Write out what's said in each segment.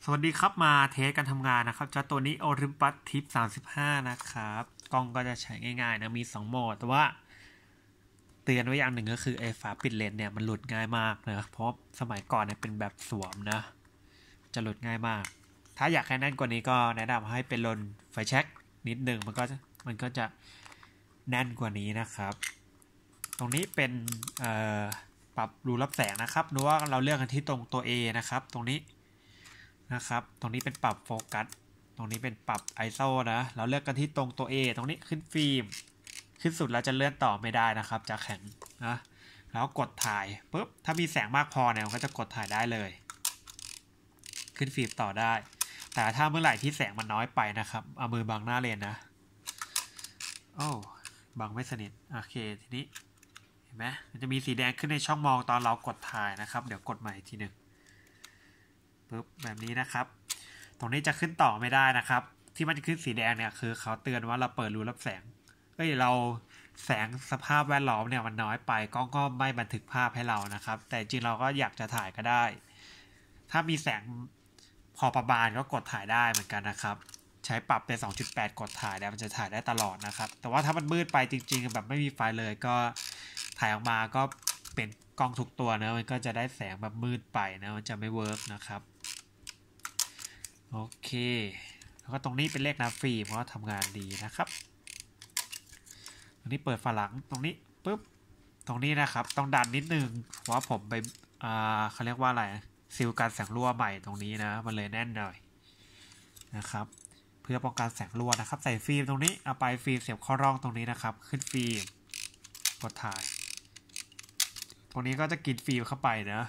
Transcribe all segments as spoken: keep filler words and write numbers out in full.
สวัสดีครับมาเทสการทำงานนะครับเจ้าตัวนี้ Olympus Tip สามสิบห้านะครับกล้องก็จะใช้ง่ายๆนะมีสองโหมดแต่ว่าเตือนไว้อย่างหนึ่งก็คือไอ้ฝาปิดเลนส์เนี่ยมันหลุดง่ายมากนะเพราะสมัยก่อนเนี่ยเป็นแบบสวมนะจะหลุดง่ายมากถ้าอยากให้แน่นกว่านี้ก็แนะนำให้เป็นลนไฟแช็กนิดหนึ่งมันก็มันก็จะแน่นกว่านี้นะครับตรงนี้เป็นปรับรูรับแสงนะครับดูว่าเราเลือกกันที่ตรงตัว A นะครับตรงนี้นะครับตรงนี้เป็นปรับโฟกัสตรงนี้เป็นปรับ ไอ เอส โอ นะเราเลือกกันที่ตรงตัว A ตรงนี้ขึ้นฟิล์มขึ้นสุดแล้วจะเลื่อนต่อไม่ได้นะครับจะแข็งนะแล้วกดถ่ายปุ๊บถ้ามีแสงมากพอเนี่ยมันก็จะกดถ่ายได้เลยขึ้นฟิล์มต่อได้แต่ถ้าเมื่อไหร่ที่แสงมันน้อยไปนะครับเอามือบังหน้าเลนนะโอ้บังไม่สนิทโอเคทีนี้เห็นไหมมันจะมีสีแดงขึ้นในช่องมองตอนเรากดถ่ายนะครับเดี๋ยวกดใหม่ทีหนึ่งปุ๊บแบบนี้นะครับตรงนี้จะขึ้นต่อไม่ได้นะครับที่มันจะขึ้นสีแดงเนี่ยคือเขาเตือนว่าเราเปิดรูรับแสงเอ้ยเราแสงสภาพแวดล้อมเนี่ยมันน้อยไปกล้องก็ไม่บันทึกภาพให้เรานะครับแต่จริงเราก็อยากจะถ่ายก็ได้ถ้ามีแสงพอประมาณก็กดถ่ายได้เหมือนกันนะครับใช้ปรับเป็น สองจุดแปด กดถ่ายได้มันจะถ่ายได้ตลอดนะครับแต่ว่าถ้ามันมืดไปจริงๆแบบไม่มีไฟเลยก็ถ่ายออกมาก็เป็นกล้องทุกตัวนะมันก็จะได้แสงแบบมืดไปนะมันจะไม่เวิร์กนะครับโอเคแล้วก็ตรงนี้เป็นเลขนาฟิล์มก็ทำงานดีนะครับตรงนี้เปิดฝาหลังตรงนี้ปุ๊บตรงนี้นะครับต้องดันนิดนึงเพราะว่าผมไปอ่าเขาเรียกว่าอะไรซีลกันแสงรั่วใหม่ตรงนี้นะมันเลยแน่นหน่อยนะครับเพื่อป้องกันแสงรั่วนะครับใส่ฟิล์มตรงนี้เอาไปฟิล์มเสียบเข้าร่องตรงนี้นะครับขึ้นฟิล์มกดถ่ายตรงนี้ก็จะกินฟิล์มเข้าไปนะ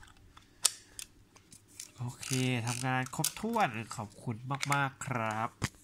โอเคทำงานครบถ้วนขอบคุณมากๆครับ